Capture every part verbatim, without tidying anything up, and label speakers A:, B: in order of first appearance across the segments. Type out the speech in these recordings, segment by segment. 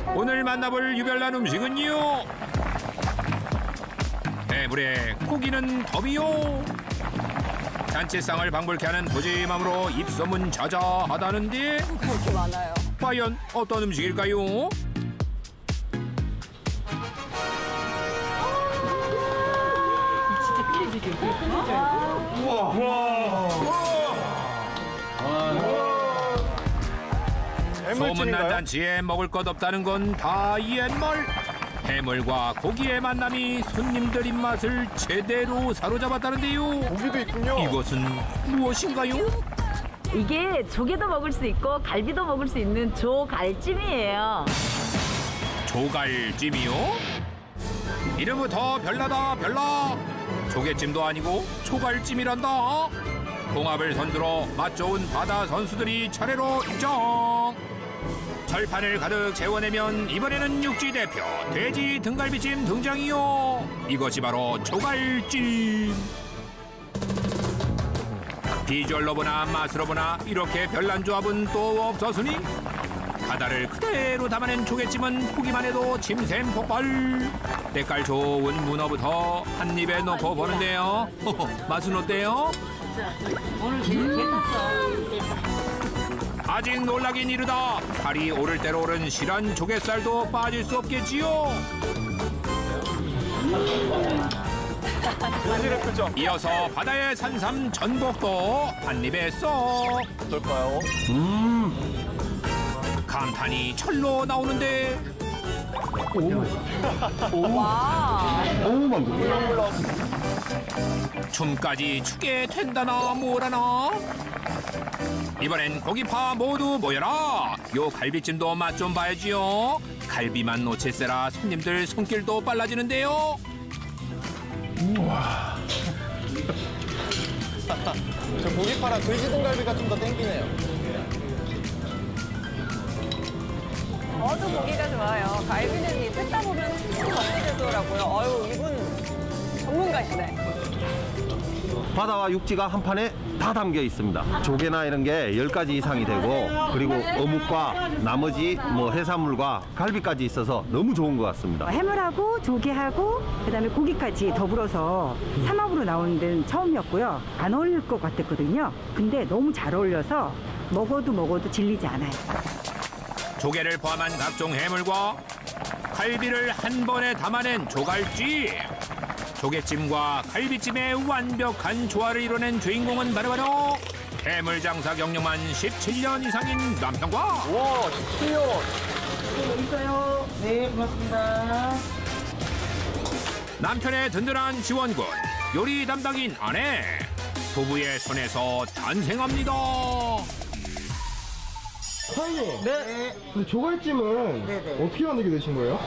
A: 오늘 만나볼 유별난 음식은요. 해물에 고기는 덤이요. 잔치상을 방불케 하는 부짐함으로 입소문 자자하다는데
B: 그렇게 많아요.
A: 과연 어떤 음식일까요?
C: 진짜 끝내주죠. 끝내줘요.
D: 우와. 우와.
A: 소문난 잔치에 먹을 것 없다는 건 다 옛말. 해물과 고기의 만남이 손님들 입맛을 제대로 사로잡았다는데요.
D: 고기도 있군요.
A: 이것은 무엇인가요?
E: 이게 조개도 먹을 수 있고 갈비도 먹을 수 있는 조갈찜이에요.
A: 조갈찜이요? 이름부터 별나다 별나. 조개찜도 아니고 조갈찜이란다. 궁합을 선두로 맛 좋은 바다 선수들이 차례로 입장. 절판을 가득 채워내면 이번에는 육지 대표 돼지 등갈비찜 등장이요. 이것이 바로 조갈찜. 비주얼로 보나 맛으로 보나 이렇게 별난 조합은 또 없었으니 바다를 그대로 담아낸 조개찜은 보기만 해도 침샘 폭발. 때깔 좋은 문어부터 한 입에 넣고 보는데요. 맛은 어때요?
C: 오늘 제일 괜찮어.
A: 아직 놀라긴 이르다. 살이 오를 대로 오른 실한 조갯살도 빠질 수 없겠지요. 이어서 바다의 산삼 전복도 한 입에 쏙.
D: 어떨까요?
A: 음. 감탄이 철로 나오는데.
B: 와.
D: 너무 많군요.
A: 춤까지 추게 된다나 뭐라나. 이번엔 고기파 모두 모여라. 요 갈비찜도 맛 좀 봐야지요. 갈비만 놓칠세라 손님들 손길도 빨라지는데요.
D: 우와. 저 고기파랑 돼지 등갈비가 좀 더 땡기네요.
B: 저도 고기가 좋아요. 갈비는 이 뜯다 보면 참 먹게 되더라고요. 어유 이분 전문가시네.
F: 바다와 육지가 한 판에 다 담겨 있습니다. 조개나 이런 게 열 가지 이상이 되고 그리고 어묵과 나머지 뭐 해산물과 갈비까지 있어서 너무 좋은 것 같습니다.
G: 해물하고 조개하고 그다음에 고기까지 더불어서 삼합으로 나오는 데는 처음이었고요. 안 어울릴 것 같았거든요. 근데 너무 잘 어울려서 먹어도 먹어도 질리지 않아요.
A: 조개를 포함한 각종 해물과 갈비를 한 번에 담아낸 조갈찜. 조개찜과 갈비찜의 완벽한 조화를 이뤄낸 주인공은 바로바로 해물 장사 경력만 십칠 년 이상인 남편과
D: 와, 십칠 년.
C: 여기 있어요. 네, 고맙습니다.
A: 남편의 든든한 지원군, 요리 담당인 아내. 부부의 손에서 탄생합니다.
D: 사장님.
C: 네.
D: 근데 조갈찜은
C: 네네.
D: 어떻게 만들게 되신 거예요?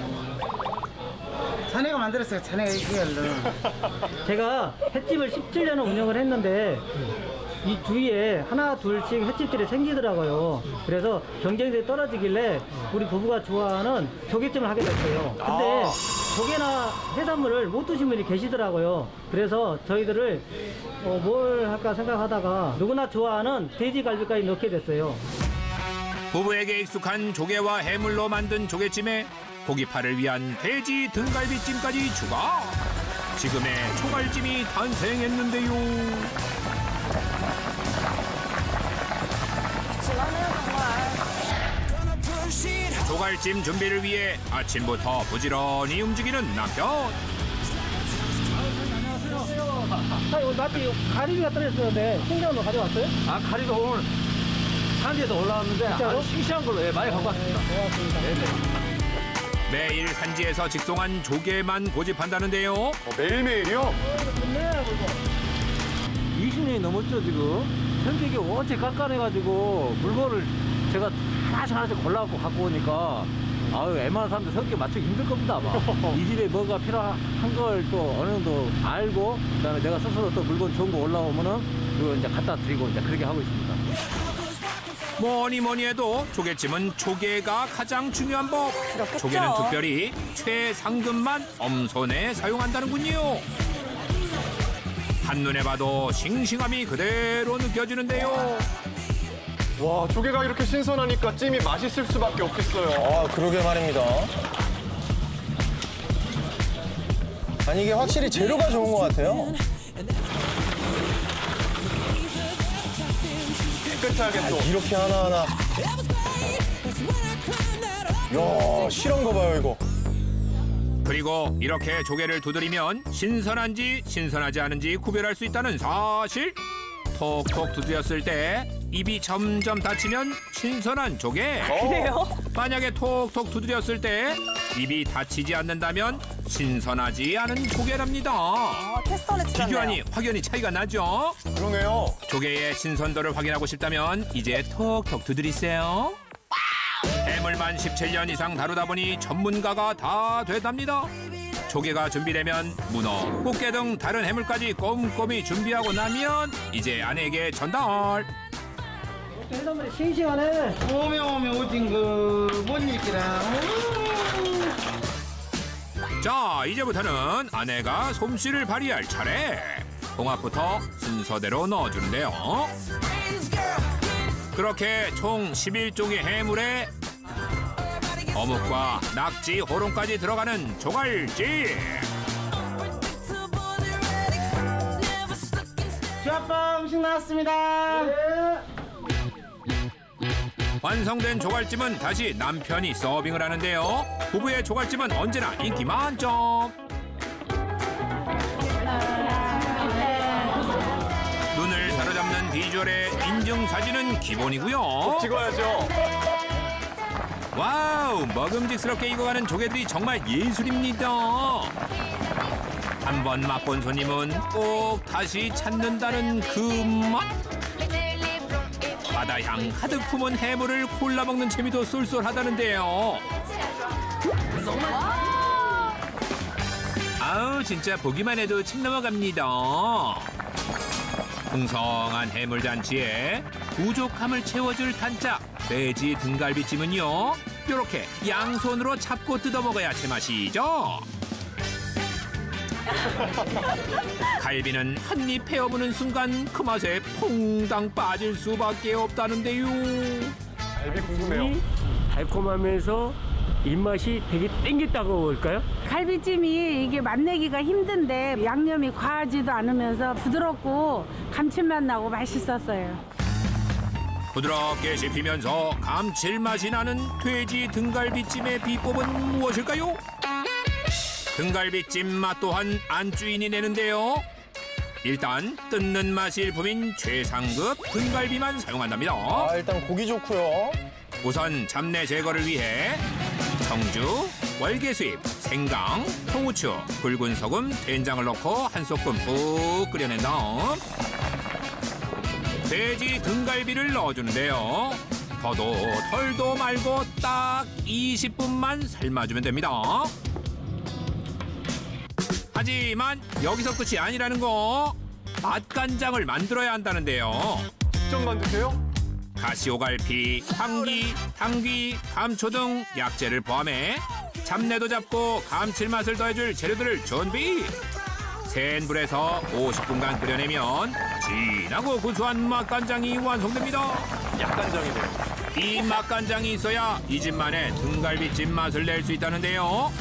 C: 자네가 만들었어요. 자네가 얘기할래. 제가 횟집을 십칠 년을 운영을 했는데 이 주위에 하나 둘씩 횟집들이 생기더라고요. 그래서 경쟁력이 떨어지길래 우리 부부가 좋아하는 조개찜을 하게 됐어요. 근데 조개나 해산물을 못 드신 분이 계시더라고요. 그래서 저희들을 어, 뭘 할까 생각하다가 누구나 좋아하는 돼지갈비까지 넣게 됐어요.
A: 부부에게 익숙한 조개와 해물로 만든 조개찜에 고기파를 위한 돼지 등갈비찜까지 추가. 지금의 조갈찜이 탄생했는데요.
B: 지나네요 정말.
A: 조갈찜 준비를 위해 아침부터 부지런히 움직이는 남편.
C: 아, 오늘 마트 가리비가 떨어졌었는데 신경도 가져왔어요?
H: 아, 가리가 오늘 산지에서 올라왔는데 아주 싱싱한 걸로 예, 많이 갖고 왔습니다.
C: 네, 고맙습니다.
H: 네네.
A: 매일 산지에서 직송한 조개만 고집한다는데요.
D: 어, 매일매일이요?
H: 이십 년이 넘었죠, 지금. 성격이 원체 깐깐해가지고 물건을 제가 하나씩 하나씩 골라갖고 갖고 오니까 아유, 웬만한 사람들 성격 맞추기 힘들 겁니다, 아마. 이 집에 뭐가 필요한 걸 또 어느 정도 알고 그다음에 내가 스스로 또 물건 좋은 거 올라오면은 그거 이제 갖다 드리고 이제 그렇게 하고 있습니다.
A: 뭐니 뭐니 해도 조개찜은 조개가 가장 중요한 법.
B: 그렇겠죠.
A: 조개는 특별히 최상급만 엄선해 사용한다는군요. 한눈에 봐도 싱싱함이 그대로 느껴지는데요.
D: 와, 조개가 이렇게 신선하니까 찜이 맛있을 수밖에 없겠어요.
I: 아, 그러게 말입니다. 아니, 이게 확실히 재료가 좋은 것 같아요.
D: 깨끗하게 또.
I: 이렇게 하나하나. 이야, 실한 거 봐요, 이거.
A: 그리고 이렇게 조개를 두드리면 신선한지 신선하지 않은지 구별할 수 있다는 사실. 톡톡 두드렸을 때 입이 점점 닫히면 신선한 조개.
B: 그래요?
A: 만약에 톡톡 두드렸을 때 입이 닫히지 않는다면 신선하지 않은 조개랍니다.
B: 아, 테스터를 치셨네요.
A: 비교하니 확연히 차이가 나죠.
D: 그러네요.
A: 조개의 신선도를 확인하고 싶다면 이제 톡톡 두드리세요. 해물만 십칠 년 이상 다루다 보니 전문가가 다 됐답니다. 조개가 준비되면 문어, 꽃게 등 다른 해물까지 꼼꼼히 준비하고 나면 이제 아내에게 전달.
C: 해산물이 싱싱하네. 오메 오메 오징어 못 익기라.
A: 자, 이제부터는 아내가 솜씨를 발휘할 차례. 홍합부터 순서대로 넣어주는데요. 그렇게 총 십일 종의 해물에 어묵과 낙지, 호롱까지 들어가는 조갈찜.
C: 아빠 음식 나왔습니다.
A: 완성된 조갈찜은 다시 남편이 서빙을 하는데요. 부부의 조갈찜은 언제나 인기 만점. 눈을 사로잡는 비주얼의 인증사진은 기본이고요.
D: 찍어야죠.
A: 와우, 먹음직스럽게 익어가는 조개들이 정말 예술입니다. 한 번 맛본 손님은 꼭 다시 찾는다는 그 맛. 바다향 가득 품은 해물을 골라 먹는 재미도 쏠쏠하다는데요. 아우, 진짜 보기만 해도 침 넘어갑니다. 풍성한 해물잔치에 부족함을 채워줄 단짝 돼지 등갈비찜은요, 이렇게 양손으로 잡고 뜯어 먹어야 제맛이죠. 갈비는 한 입 베어무는 순간 그 맛에 퐁당 빠질 수밖에 없다는데요.
D: 갈비 궁금해요.
J: 달콤하면서 입맛이 되게 땡겼다고 볼까요?
K: 갈비찜이 이게 맛내기가 힘든데 양념이 과하지도 않으면서 부드럽고 감칠맛 나고 맛있었어요.
A: 부드럽게 씹히면서 감칠맛이 나는 돼지 등갈비찜의 비법은 무엇일까요? 등갈비찜 맛 또한 안주인이 내는데요. 일단 뜯는 맛이 일품인 최상급 등갈비만 사용한답니다.
I: 아, 일단 고기 좋고요.
A: 우선 잡내 제거를 위해 청주, 월계수잎, 생강, 통후추, 굵은 소금, 된장을 넣고 한 소끔 푹 끓여낸 다음 돼지 등갈비를 넣어주는데요. 더도 덜도 말고 딱 이십 분만 삶아주면 됩니다. 하지만 여기서 끝이 아니라는 거, 맛간장을 만들어야 한다는데요.
D: 직접 만드세요?
A: 가시오갈피, 황기, 당귀, 감초 등 약재를 포함해 잡내도 잡고 감칠맛을 더해줄 재료들을 준비. 센 불에서 오십 분간 끓여내면 진하고 구수한 맛간장이 완성됩니다.
D: 약간장이네요.
A: 이 맛간장이 있어야 이 집만의 등갈비찜 맛을 낼 수 있다는데요.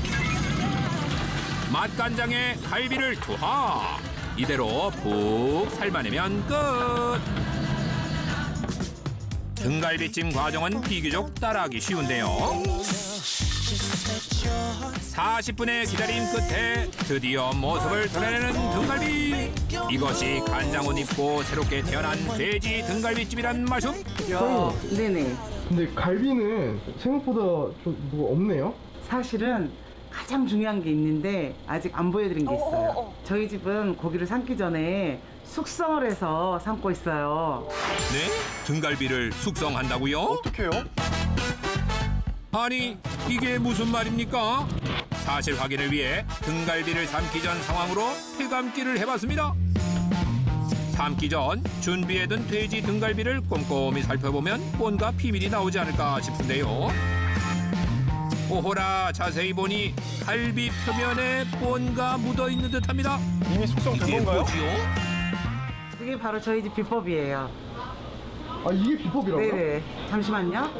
A: 맛간장에 갈비를 투하. 이대로 푹 삶아내면 끝. 등갈비찜 과정은 비교적 따라하기 쉬운데요. 사십 분의 기다림 끝에 드디어 모습을 드러내는 등갈비. 이것이 간장옷 입고 새롭게 태어난 돼지 등갈비찜이란 말씀?
D: 야,
K: 네네.
D: 근데 갈비는 생각보다 좀 뭐가 없네요?
K: 사실은 가장 중요한 게 있는데 아직 안 보여드린 게 있어요.
B: 어, 어, 어.
K: 저희 집은 고기를 삶기 전에 숙성을 해서 삶고 있어요.
A: 네? 등갈비를 숙성한다고요?
D: 어떡해요?
A: 아니, 이게 무슨 말입니까? 사실 확인을 위해 등갈비를 삶기 전 상황으로 폐감기를 해봤습니다. 삶기 전 준비해둔 돼지 등갈비를 꼼꼼히 살펴보면 뭔가 비밀이 나오지 않을까 싶은데요. 오호라, 자세히 보니 갈비 표면에 뭔가 묻어있는 듯합니다.
D: 이미 숙성된
A: 이게
D: 건가요?
A: 뭐지요?
K: 그게 바로 저희 집 비법이에요.
D: 아 이게 비법이라고요?
K: 네네. 잠시만요.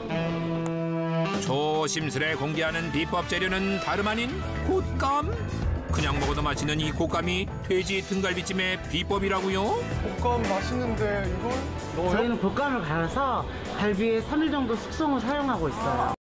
A: 조심스레 공개하는 비법 재료는 다름 아닌 곶감. 그냥 먹어도 맛있는 이 곶감이 돼지 등갈비찜의 비법이라고요?
I: 곶감 맛있는데 이걸 넣어요?
K: 저희는 곶감을 갈아서 갈비에 삼 일 정도 숙성을 사용하고 있어요.